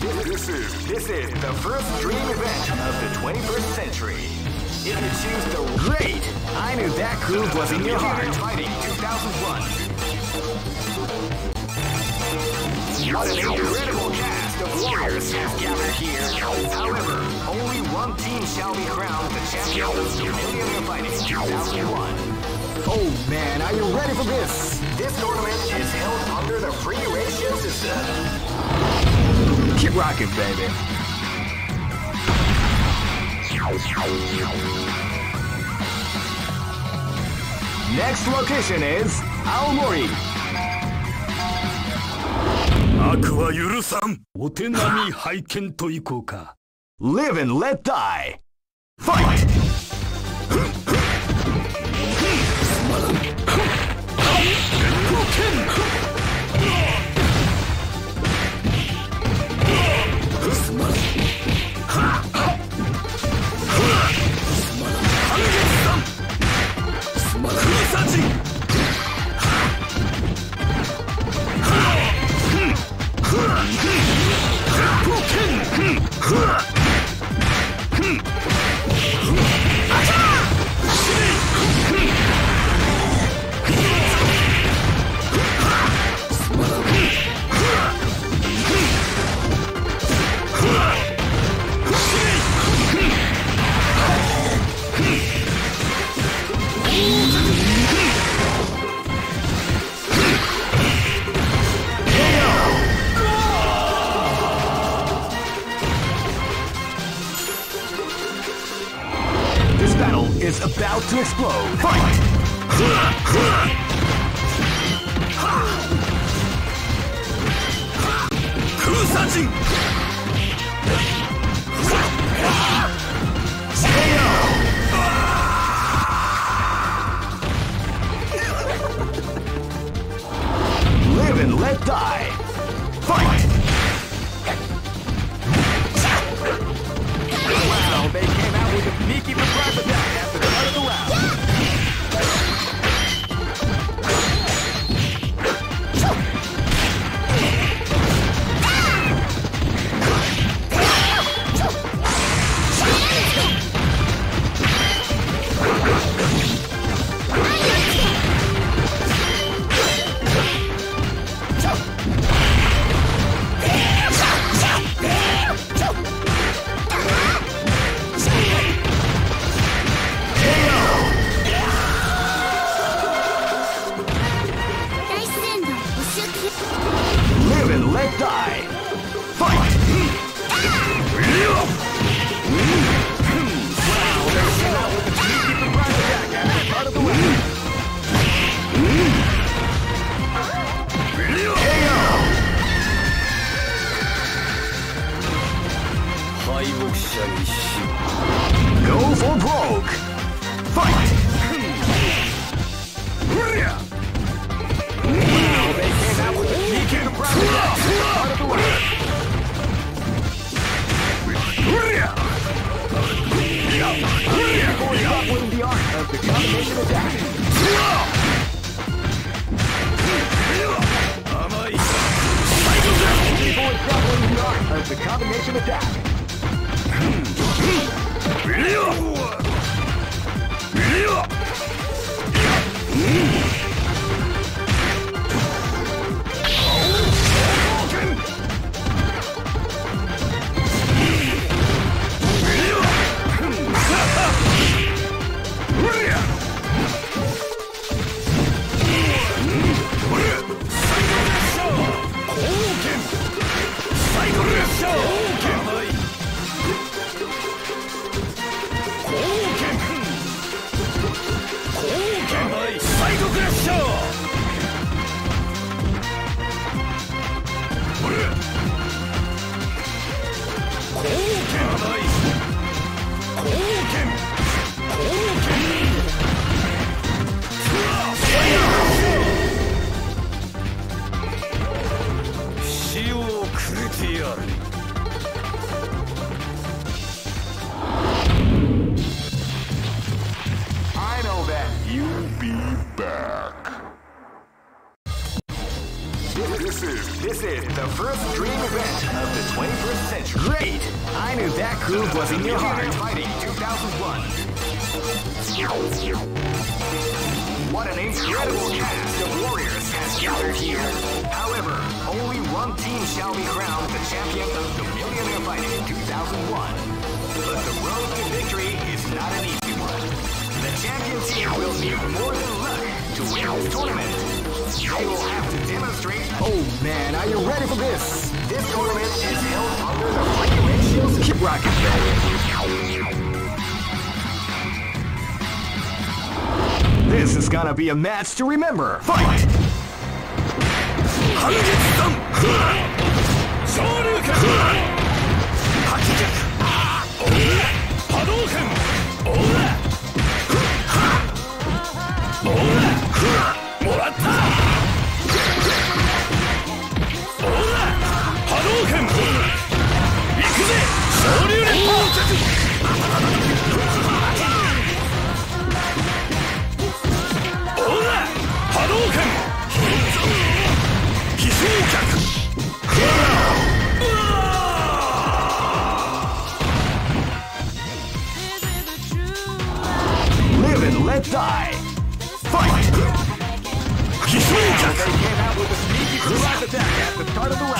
This is the first dream event of the 21st century. If you choose the great, I knew that groove was in your heart. Fighting 2001. What an incredible cast of warriors has gathered here. However, only one team shall be crowned the champion of Millionaire Fighting 2001. Oh man, are you ready for this? This tournament is held under the free ratio system. Keep rocking, baby. Next location is Aomori. 悪は許さん。お手並み拝見といこうか。 Live and let die. Fight! This battle is about to explode. Fight! Kusajin! Live and let die. Fight! Wow, they came out with a sneaky surprise attack after the start of the round. Live and let die. Fight! Wow, they're set out with a sneaky surprise attack after the start of the round. Go for broke. Fight! Wow, they came out with a sneaky surprise attack at the start of the round. People is not winning the art of the combination attack. People is not winning the art of the combination attack. I know that you'll be back. This is the first dream event of the 21st that groove was in your heart. Fighting 2001. What an incredible cast of warriors has gathered here. However, only one team shall be crowned the champion of the Millionaire Fighting 2001. But the road to victory is not an easy one. The champion team will need more than luck to win this tournament. They will have to demonstrate. Oh man, are you ready for this? This tournament is held under the Fighting Ratios. Keep rocking, baby. This is gonna be a match to remember. Fight! Live and let die. Fight! They came out with a sneaky surprise attack at the start of the round.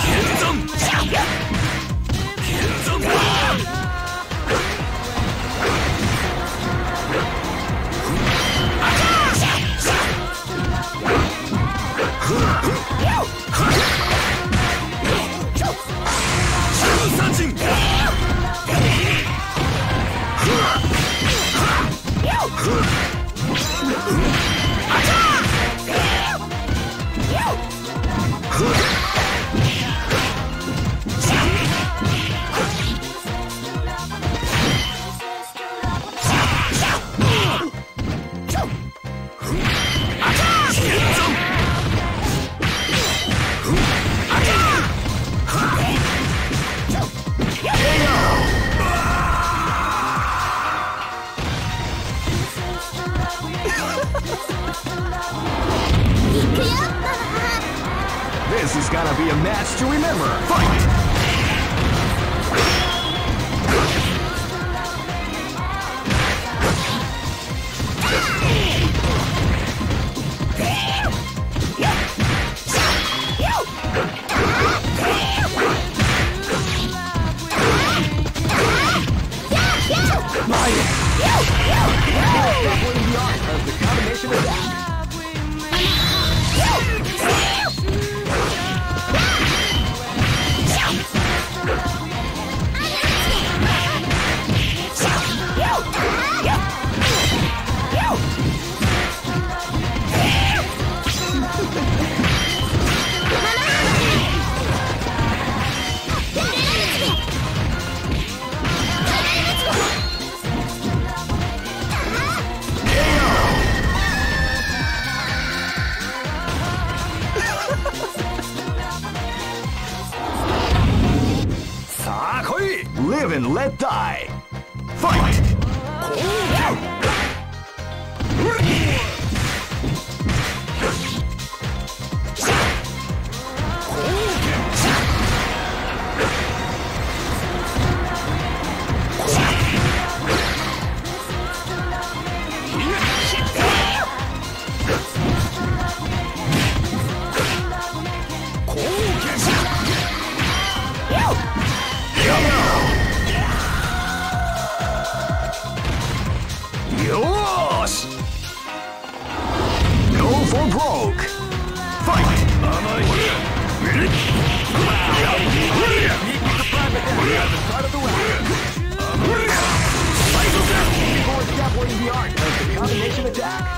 This is gonna be a match to remember. Fight! The combination attack. Live and let die. Fight! Go for broke. Fight! Start of the round. Before establishing the art of the combination attack.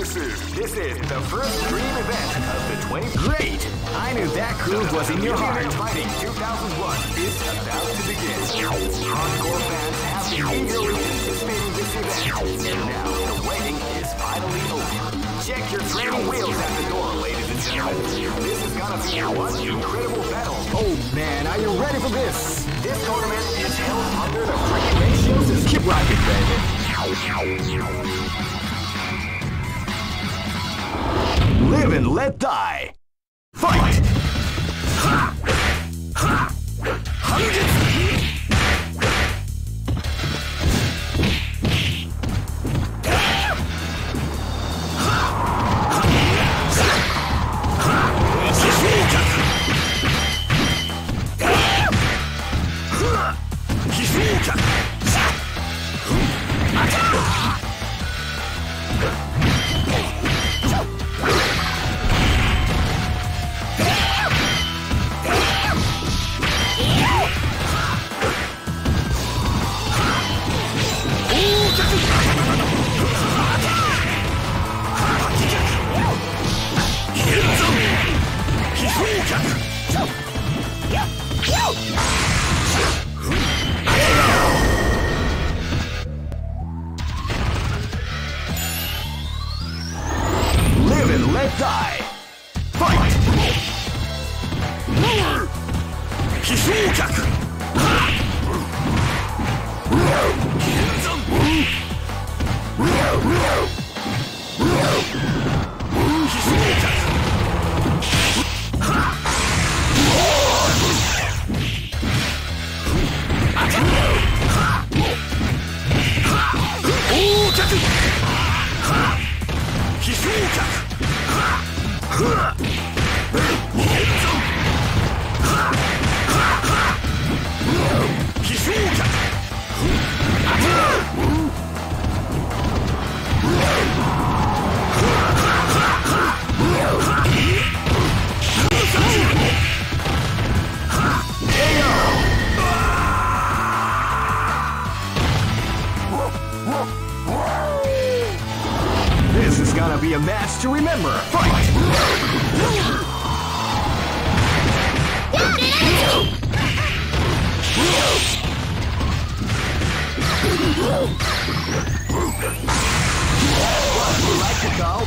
This is the first dream event of the 20. Great! I knew that groove was in your heart. Fighting 2001 is about to begin. Hardcore fans have been eagerly anticipating this event, and now the waiting is finally over. Check your training wheels at the door, ladies and gentlemen. This is gonna be one incredible battle. Oh man, are you ready for this? This tournament is held under the freaking ratio system. Keep rocking, baby. Live and let die. Fight! Ha! Ha! Live and let die. Fight! This is gonna be a match to remember. Fight! What would you like to call?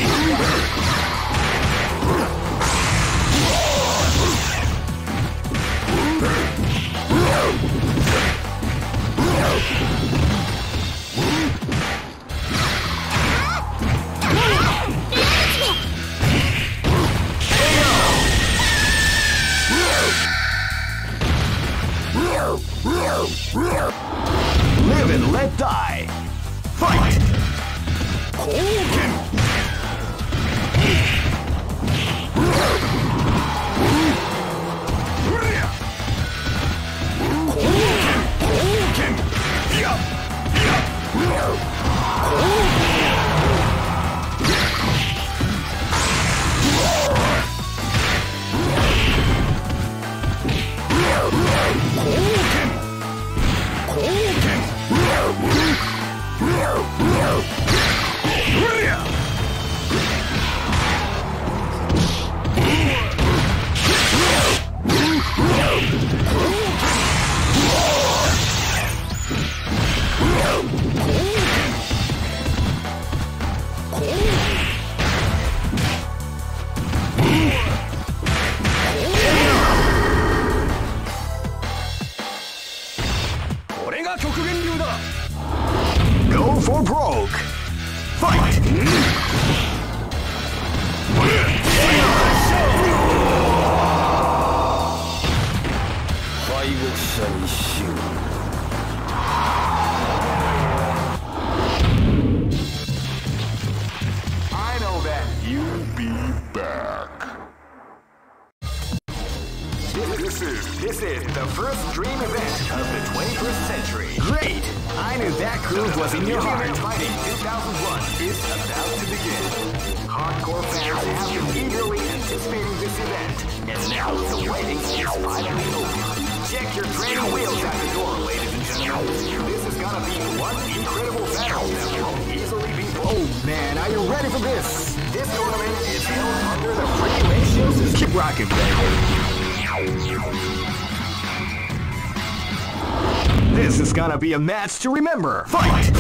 Live and let die. Fight! Koken! Koken! Yeah! Go for broke. Fight! I know that you'll be back. This is the first dream event of the 21st century. Great! I knew that groove was in your heart. Fighting 2001 is about to begin. Hardcore fans have been eagerly anticipating this event, and now the waiting is finally over. Check your training wheels at the door, ladies and gentlemen. This is gonna be one incredible battle that won't easily be Oh man, are you ready for this? This tournament is held under the free ratio system. Keep rocking, baby. This is gonna be a match to remember. Fight!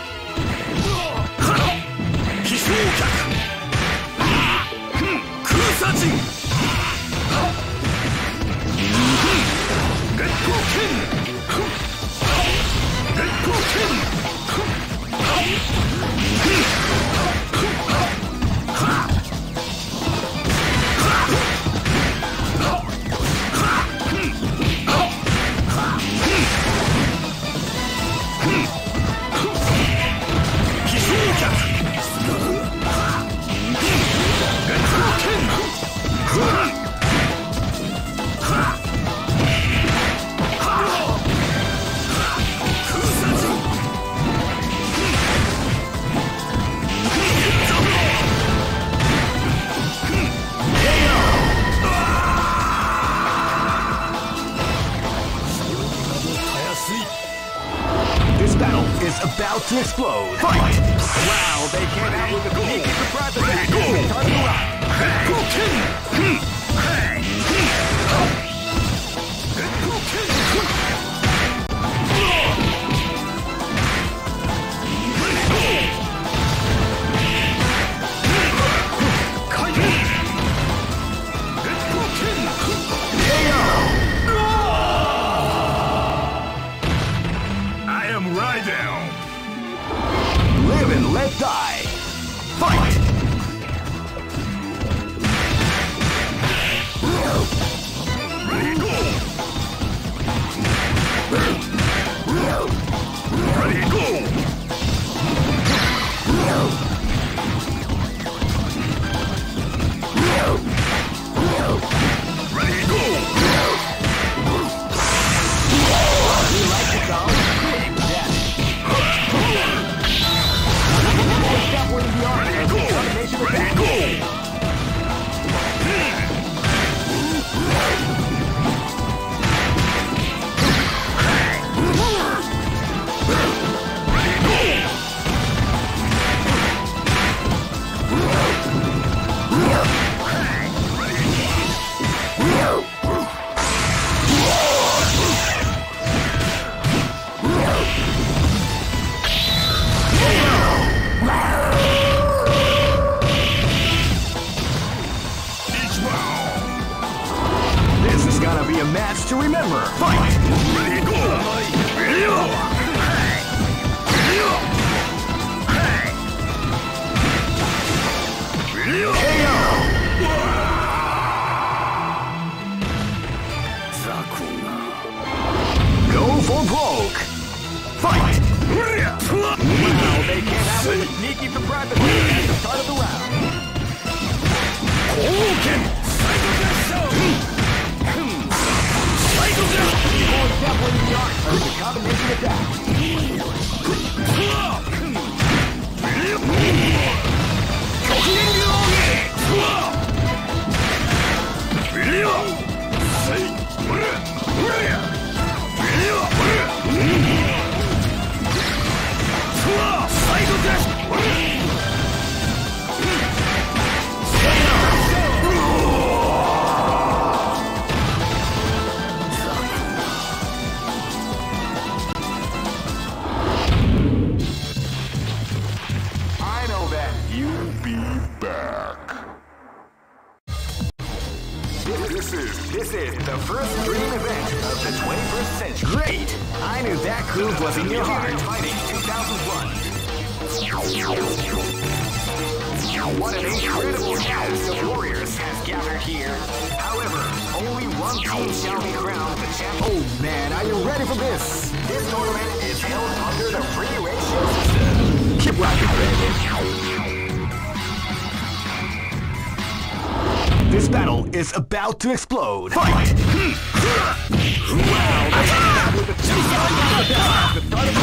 This battle is about to explode. Fight! Wow, they came out with a sneaky surprise attack. Turn it around. Live and let die. Fight! Ready, go! Ready, go! Ready, go! You like the sound? Ready, go! Ready, go! This is gonna be a match to remember. Fight! Ready, go! Go for broke! Fight! Wow, they came out with a sneaky surprise attack at the start of the round. Hadouken! More definitely the art of the combination attack. This is the first dream event of the 21st century. Great! I knew that groove was in your heart. Fighting 2001. What an incredible cast of warriors has gathered here. However, only one team shall be crowned the champion. Oh man, are you ready for this? This tournament is held under the free ratio system. Keep rocking, baby. This battle is about to explode. Fight! Wow, they came out with a two-shot attack at the start of the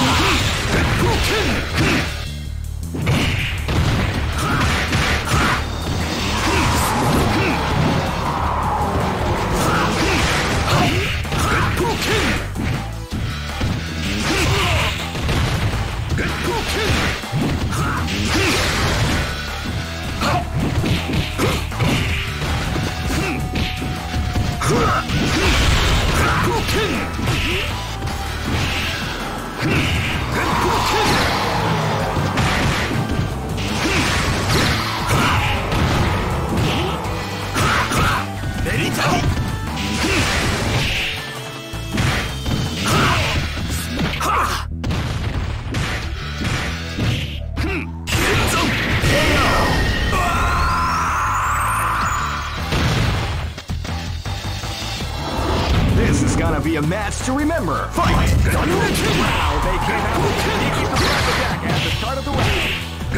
be a match to remember. Fight! Wow, they came out with a sneaky surprise attack at the start of the round.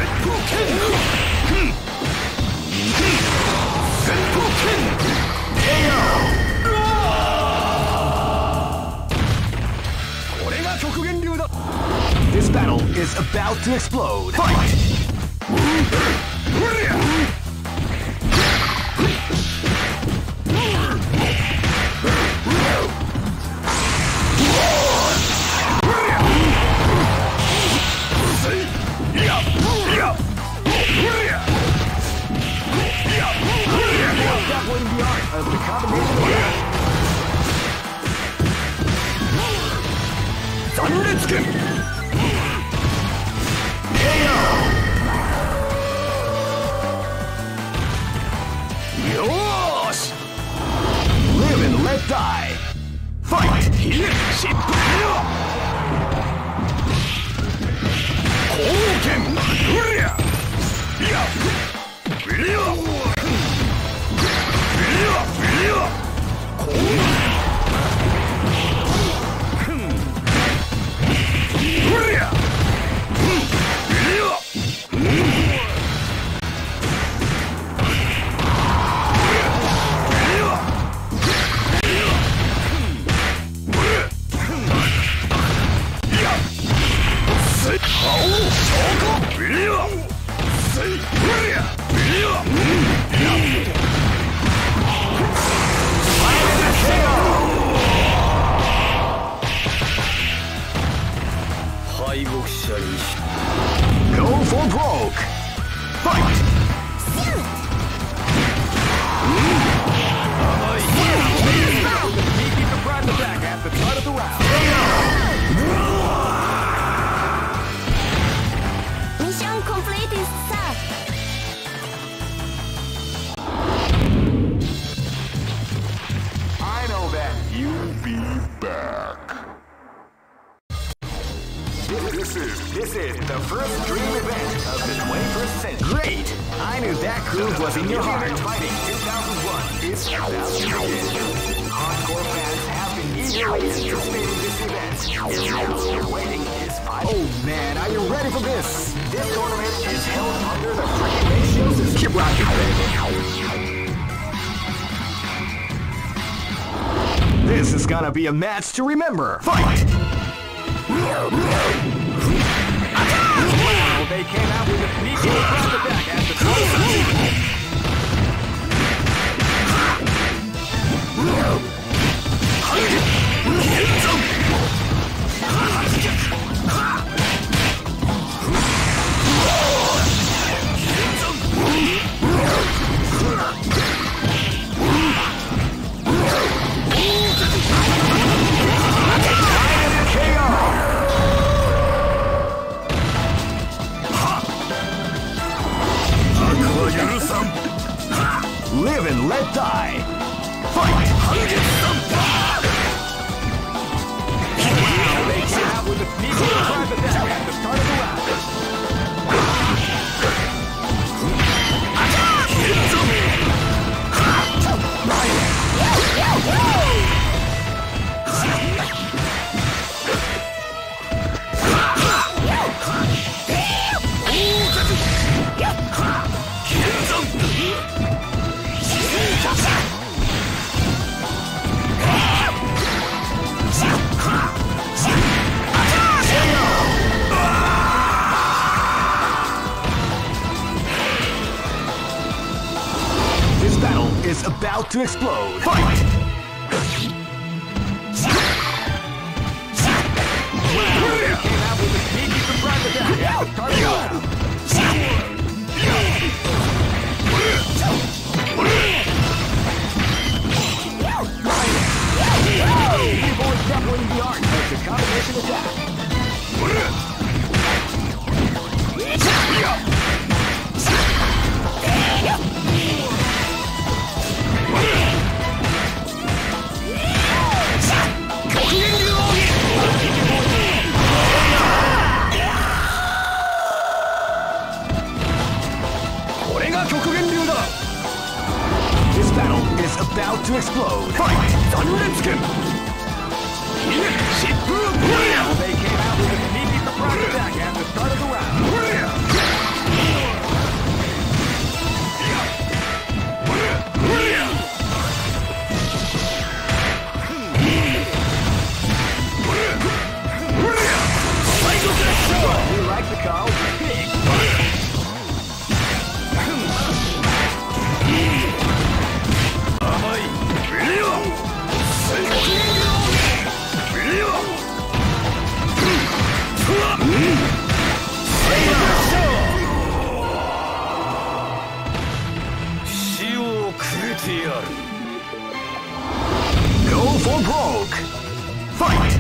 This battle is about to explode. Fight! Doubling the art of the combination of Thunderskin! Yosh! Live and let die! Fight! Hoken! Go for broke! Fight! Sneaky surprise attack at the start of the round. Mission completed, sir. I know that you'll be back. This is the first dream event of the 21st century. Great! I knew that groove was in your heart. Fighting 2001 is about to begin. Hardcore fans have been eagerly anticipating this event. And now the waiting is final. Oh man, are you ready for this? This tournament is held under the free ratio system. Keep rocking, baby. This is gonna be a match to remember. Fight! Wow, they came out with a sneaky surprise attack at the top of the Live and let die. Fight! Wow, they came out with a sneaky surprise attack at the start of the round. This battle is about to explode. Fight! Came out with a sneaky surprise attack at the start of the round. Evil is doubling the art of the combination attack. This battle is about to explode. Fight! Thunderskin! They came out with a sneaky surprise attack at the start of the round. He likes the call. Big. Go for broke. Fight.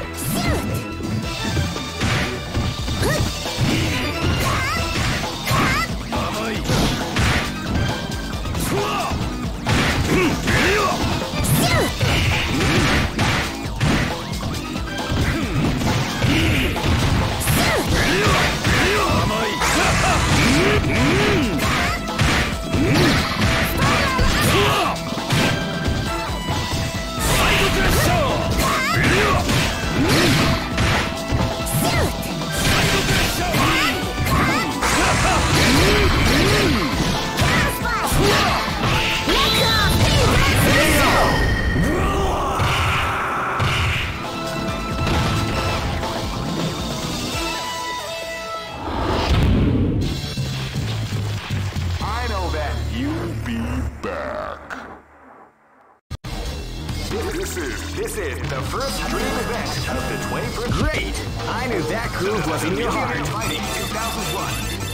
This is the first dream event of the 21st. Great! I knew that groove was in your heart. Fighting 2001.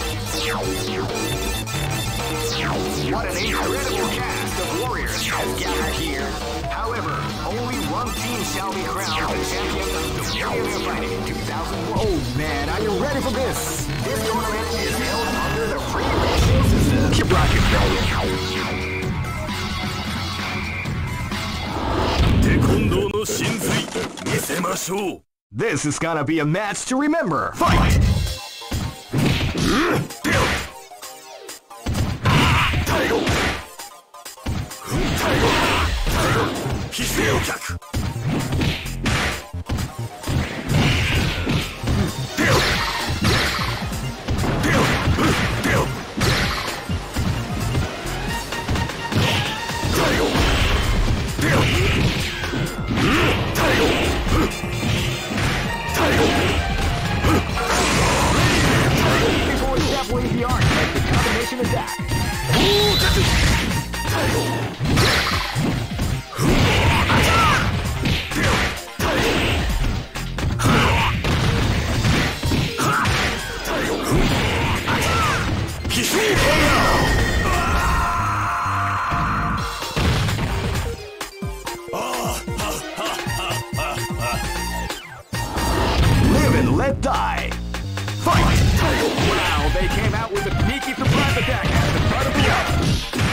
What an incredible cast of warriors has gathered here. However, only one team shall be crowned the champion of the Millionaire Fighting 2001. Oh man, are you ready for this? This tournament is held under the free ratio system. Keep rocking, baby. This is gonna be a match to remember. Fight! Before we step away the arc, like the combination attack. Live and let die. Fight! Wow, they came out with a sneaky surprise attack at the start of the round.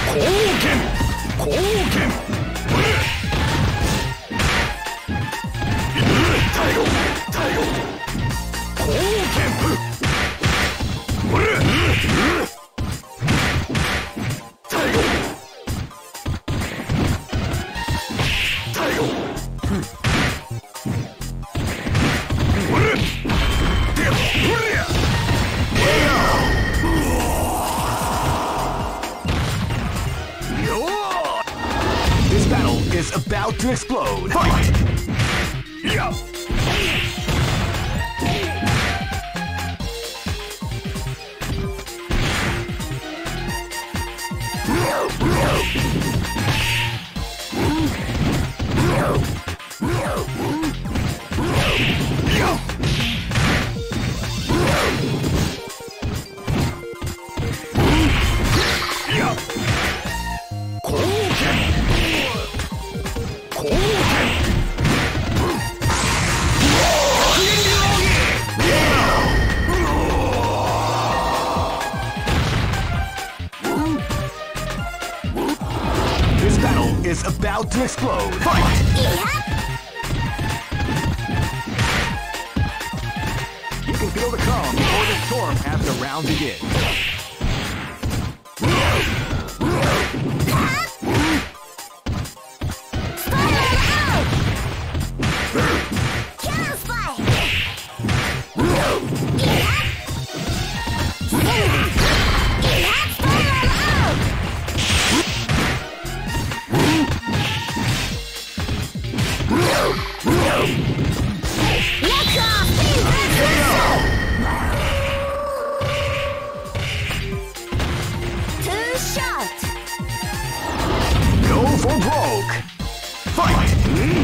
This battle is about to explode. Fight! Yeah. This battle is about to explode. Fight! You can feel the calm before the storm as the round begins.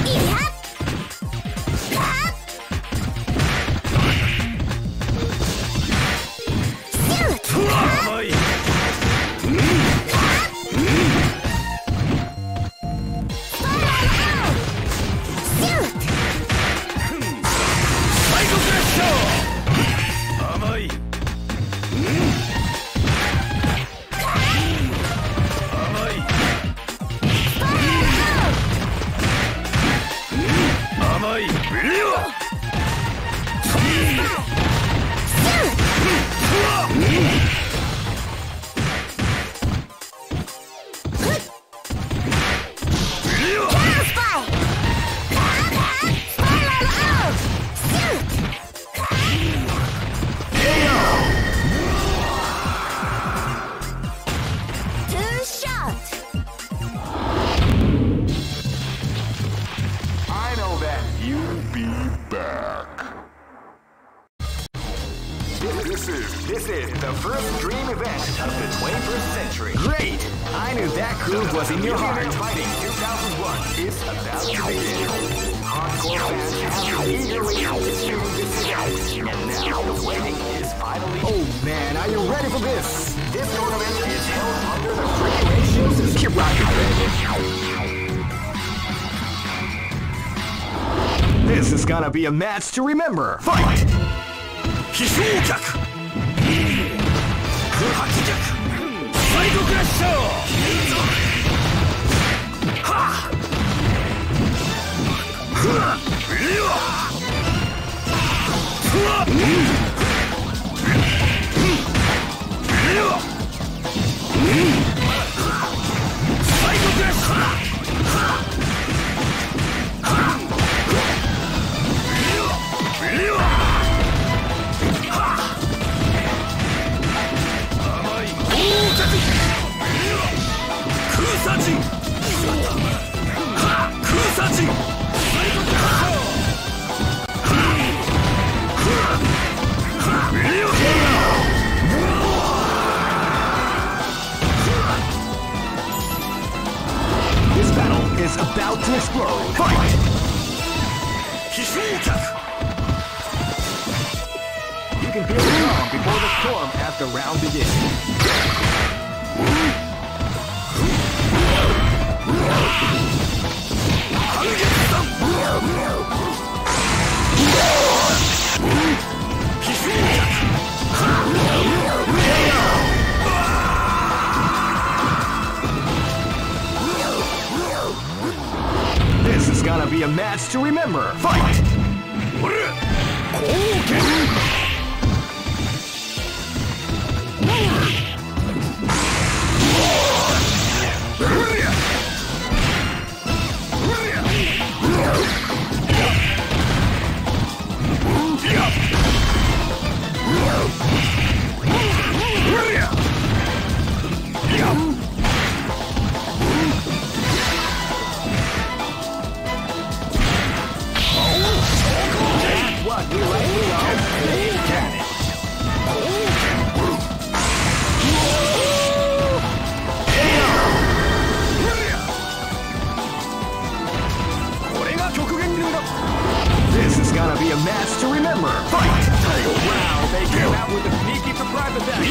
This is the first dream event of the 21st century. Great! I knew that groove was in your heart. Fighting 2001 is about to begin. Hardcore fans have been eagerly anticipating this event, and now the waiting is finally. Oh man, are you ready for this? This tournament is held under the free ratio system. Keep rocking, baby. This is gonna be a match to remember. Fight! 飛翔脚空白脚サイドクラッシャーはっふわいやふわいやサイドクラッシャーいや空サジン空サジン This battle is about to explode. Fight! 飛翔脚 You can feel the calm before the storm as the round begins. This is gonna be a match to remember. Fight! What we like to know, they can it. これが極限流だ。This is gonna be a match to remember. Fight! Wow, they came out with a sneaky surprise attack.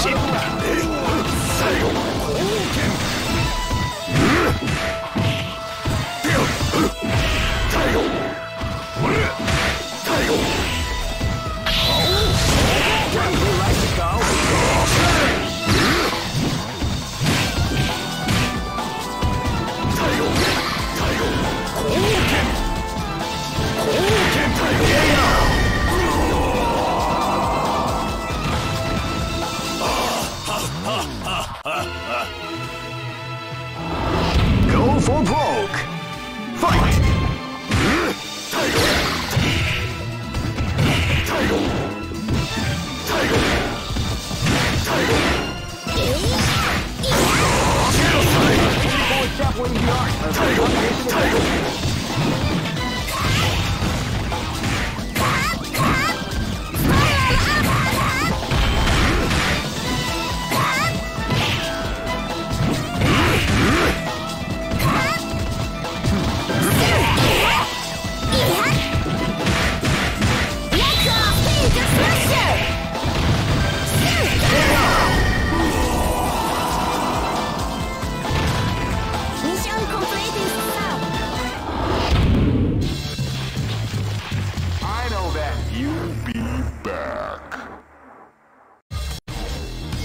Go for broke! Fight!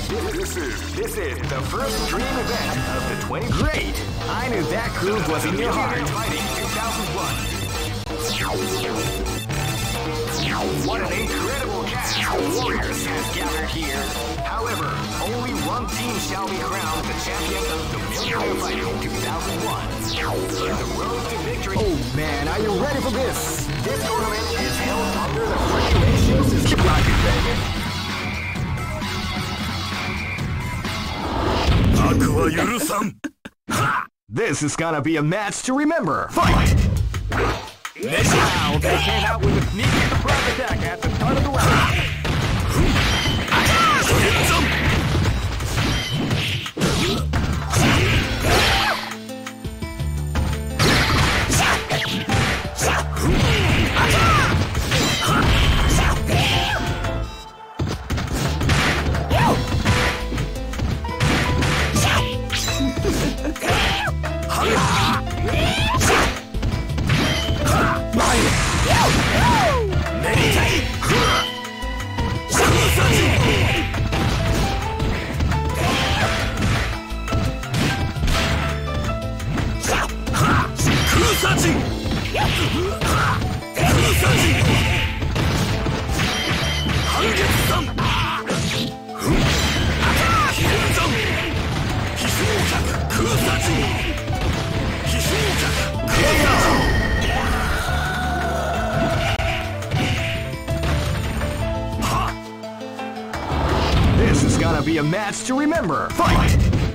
This is the first dream event of the 20. Great! I knew that groove was in your heart. Fighting 2001. What an incredible cast of warriors has gathered here. However, only one team shall be crowned the champion of the Millionaire Fighting 2001. The road to victory. Oh man, are you ready for this? This tournament is held under the free ratio system. Keep rocking, baby. This is gonna be a match to remember. Fight! Now they came out with a sneaky surprise attack at the start of the round. This is gonna be a match to remember. Fight!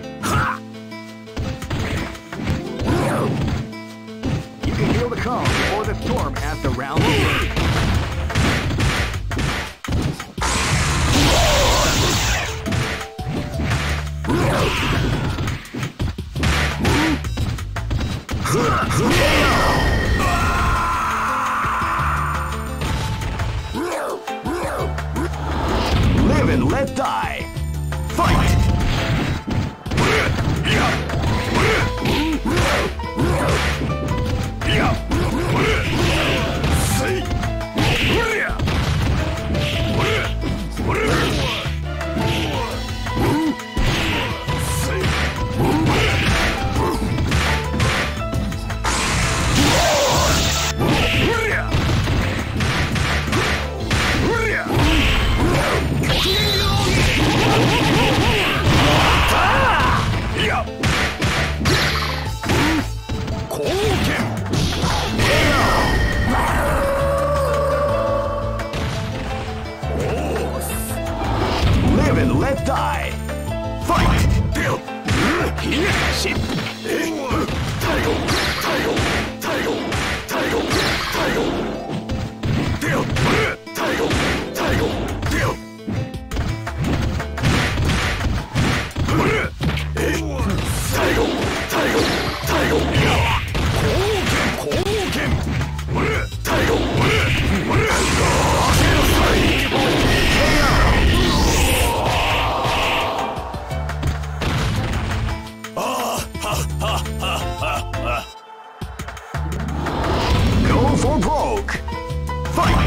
You can feel the calm before the storm as the round begins. Live and let die. Fight! Live and let die. Fight! Go for broke. Fight!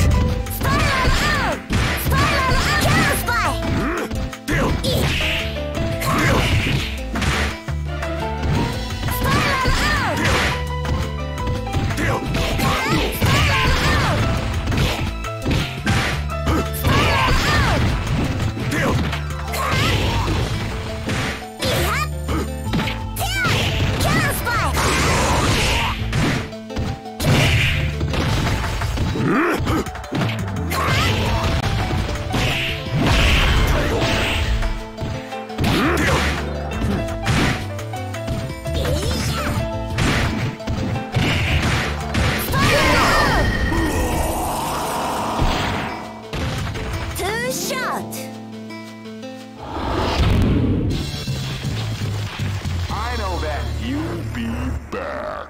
I know that you'll be back.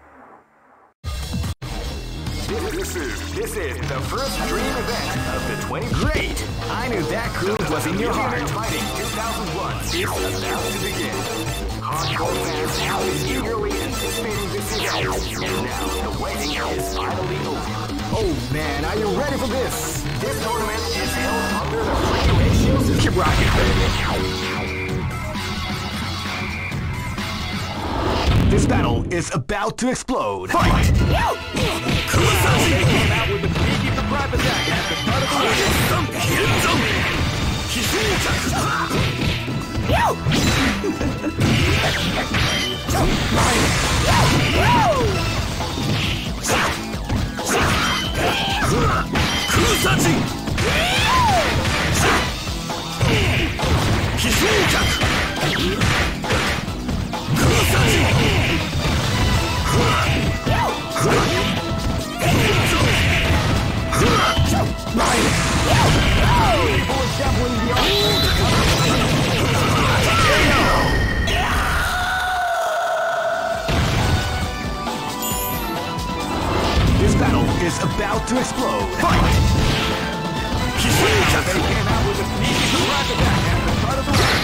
This is the first dream event of the 20. Great! I knew that groove was in your heart. Fighting 2001 is about to begin. Hardcore fans have been eagerly anticipating this event, and now the waiting is finally over. Oh man, are you ready for this? This tournament is held under the free ratio system. Keep rocking, baby. This battle is about to explode. Fight! They came out with a sneaky surprise attack at the start of the This battle is about to explode. Fight! They came out with a sneaky surprise attack at the start of the round.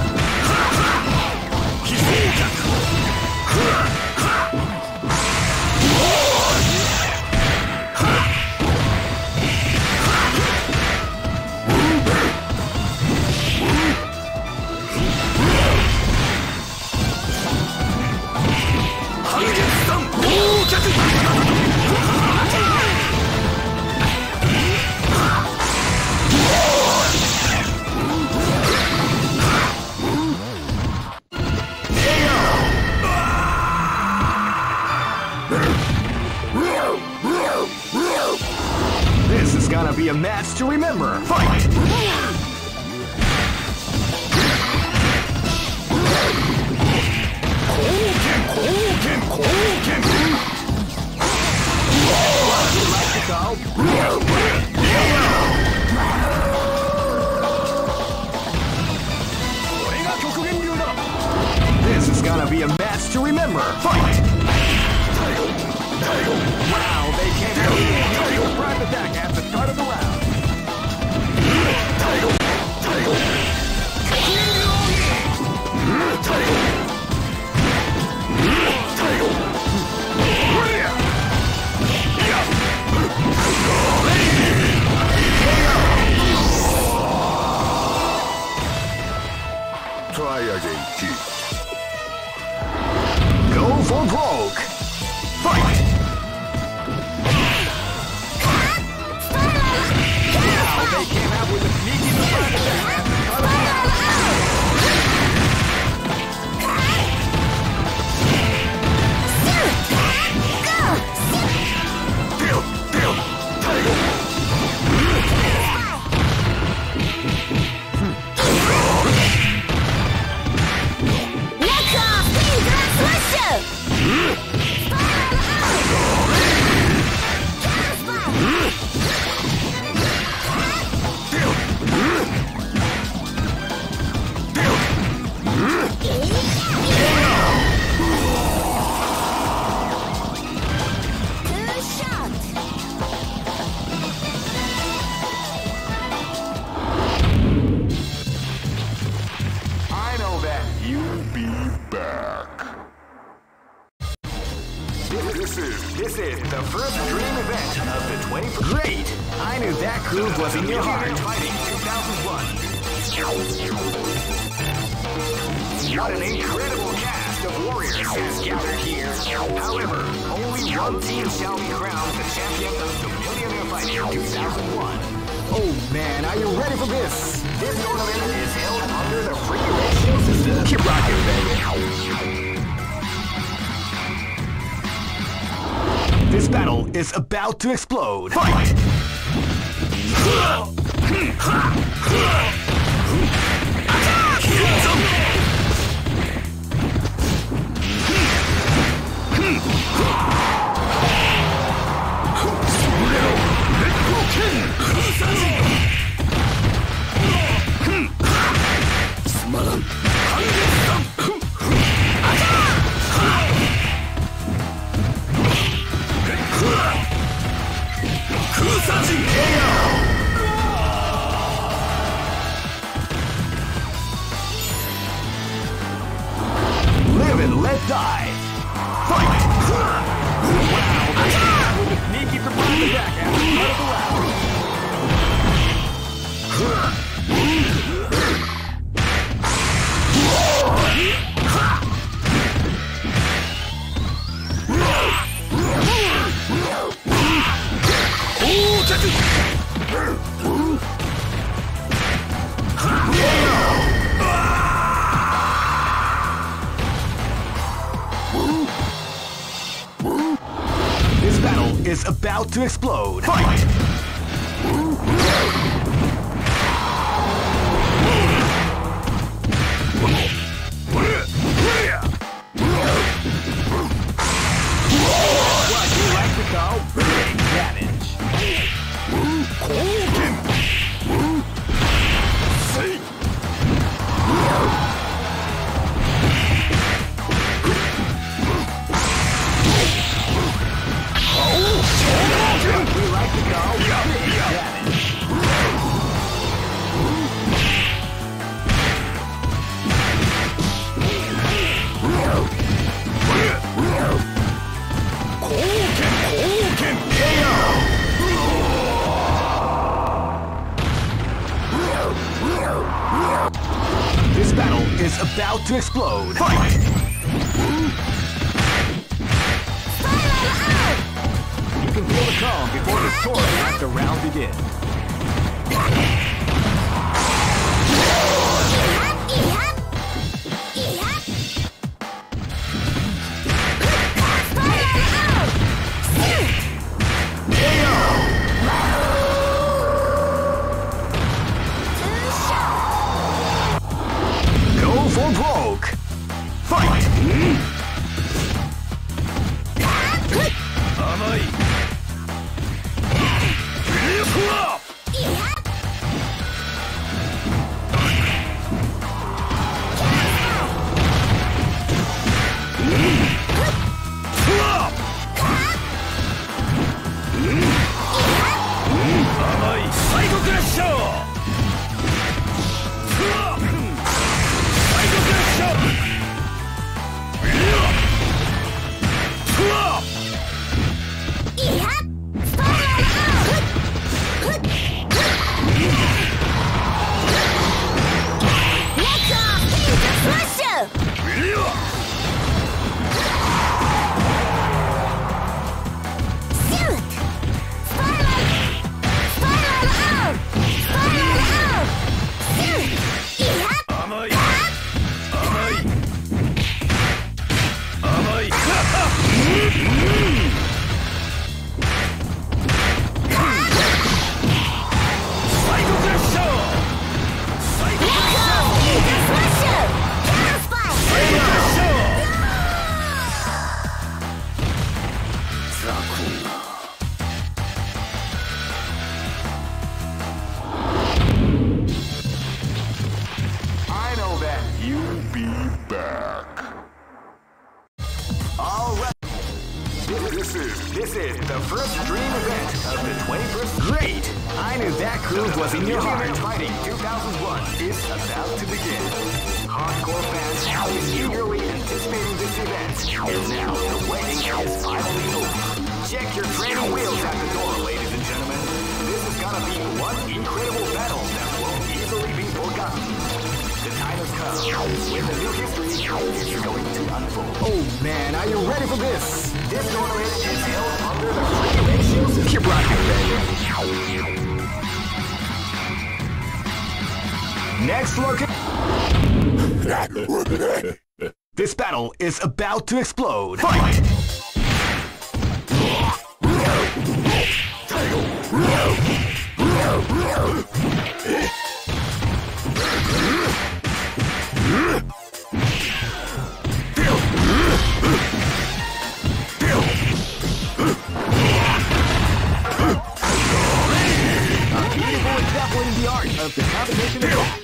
This is gonna be a match to remember. Fight! This is gonna be a match to remember. Fight! Wow, they came out with a surprise attack at the start of the round. Try again, kid. Go for broke. Fight! Now they came out with a sneaky surprise attack at the start of the round. This is the first dream event of the 20th. Great! I knew that groove was in your heart. Fighting 2001. What an incredible cast of warriors has gathered here. However, only one team shall be crowned the champion of the Millionaire Fighting 2001. Oh man, are you ready for this? This tournament is held under the free ratio system. Keep rocking, baby. This battle is about to explode. Fight! Live and let die. Fight! Wow, with a sneaky surprise attack at the start of the round. is about to explode. Fight! What you like to call big damage. We like to go big damage. This battle is about to explode. Fight! You can feel the calm before the storm as the round begins. Go for broke. Fight! I know that you'll be back. All right. This is the first dream event of the 21st. Great! I knew that groove was in your heart. Fighting 2001 is about to begin. Hardcore fans have been eagerly anticipating this event, and now the waiting is finally over. Check your training wheels at the door, ladies and gentlemen. This is gonna be one incredible battle that won't easily be forgotten. The time has come when the new history is going to unfold. Oh man, are you ready for this? This tournament is held under the free ratios. Keep rocking, baby. Next location. This battle is about to explode. Fight! Definitely the art of the combination attack.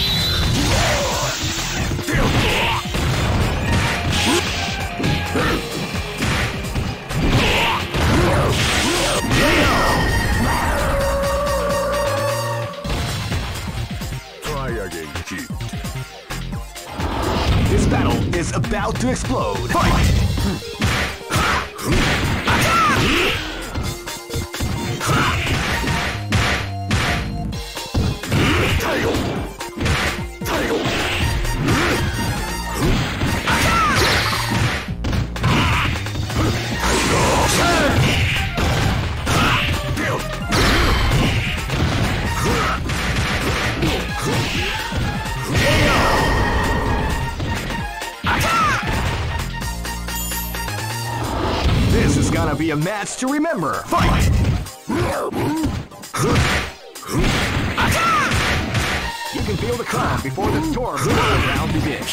Try again, Chief. This battle is about to explode. Fight! gonna be a match to remember. Fight! You can feel the calm before the storm round begins.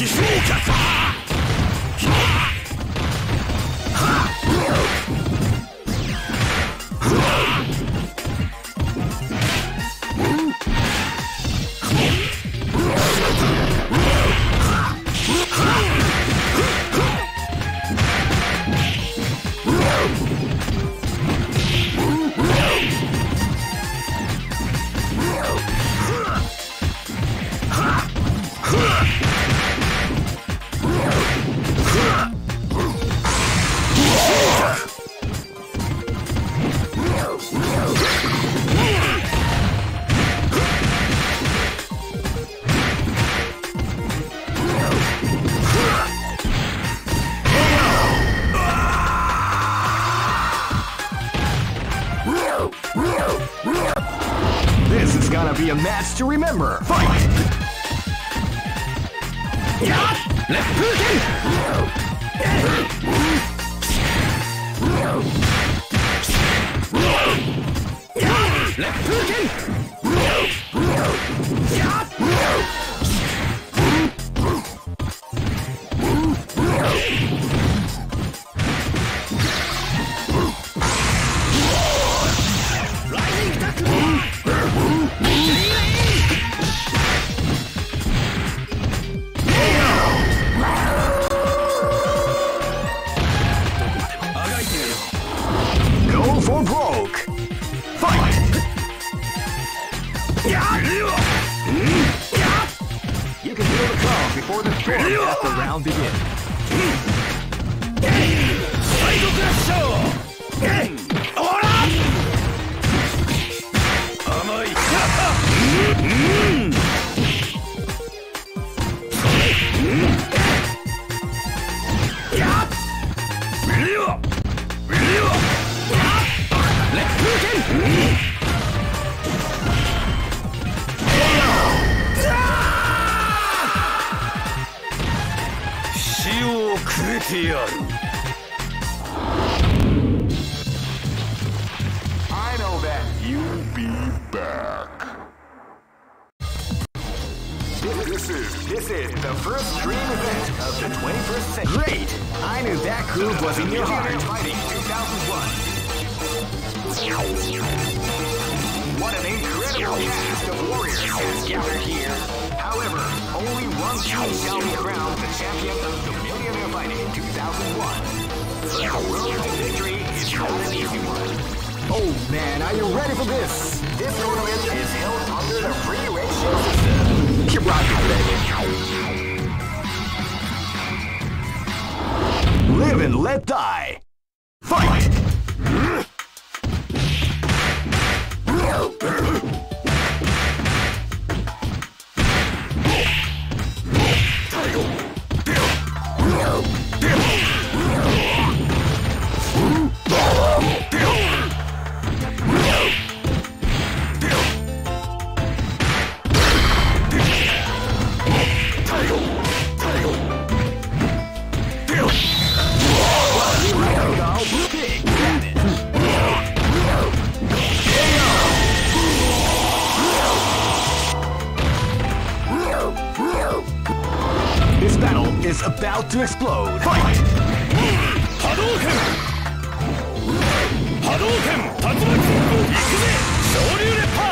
This is gonna be a match to remember. Fight! Left Go for broke. Fight! You can feel the calm before the storm as the round begins. I know that you'll be back. This is the first dream event of the 21st century. Great! I knew that groove was in your heart. Fighting 2001. What an incredible cast of warriors has gathered here. However, only one team shall be crowned the champion of the Millionaire Fighting 2001. The road to victory is not an easy one. Oh man, are you ready for this? This tournament is held under the free ratio system. Keep rocking, baby. Live and let die. Fight! This battle is about to explode. Fight! Hadouken! Hadouken! Tatsumaki! Ikuze! Shouryu Reppa!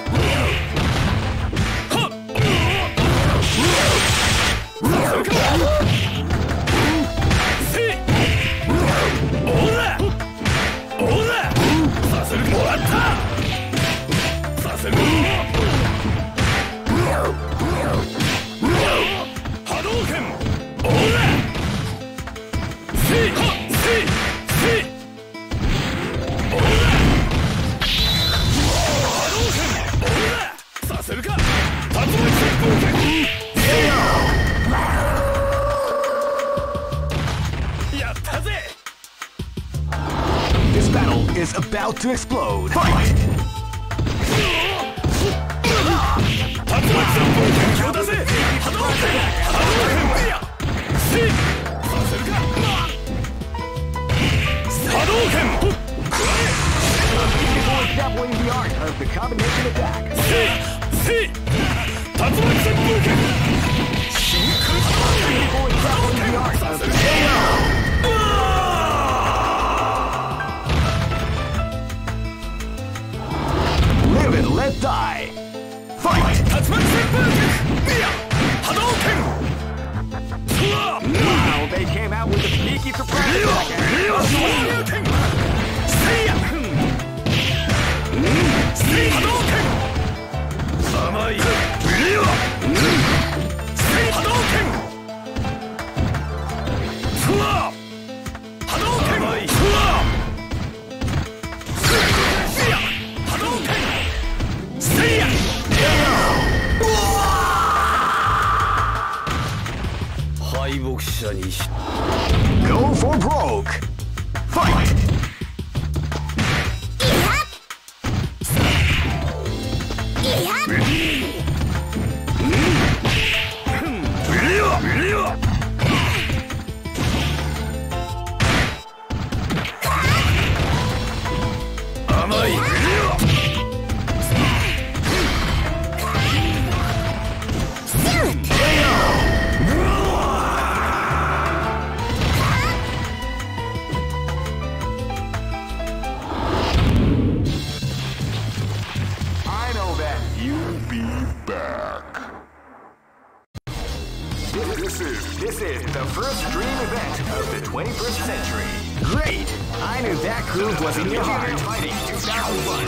This battle is about to explode. Fight! Hadouken! 敗北者にし Go for broke. Fight. This is the first dream event of the 21st century. Great! I knew that groove was in your heart. Fighting 2001.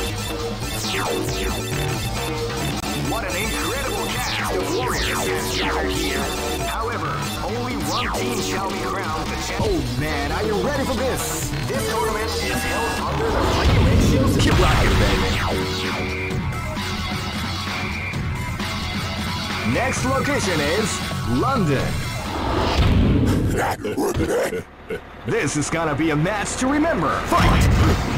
What an incredible cast of warriors has gathered here. However, only one team shall be crowned the champion. Oh man, are you ready for this? This tournament is held under the regulations. Keep rocking, baby. Next location is London. This is gonna be a match to remember. Fight!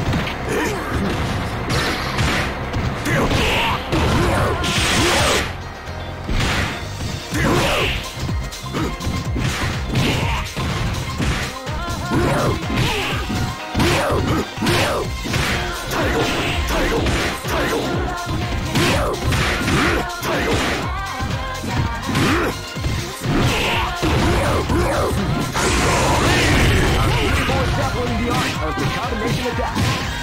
Tackling the art of the combination attack.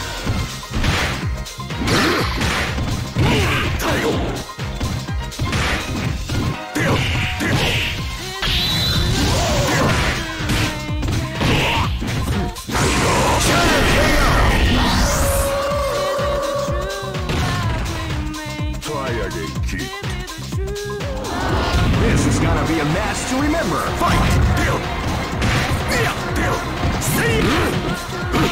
Try again, kid. This is gonna be a match to remember. Fight!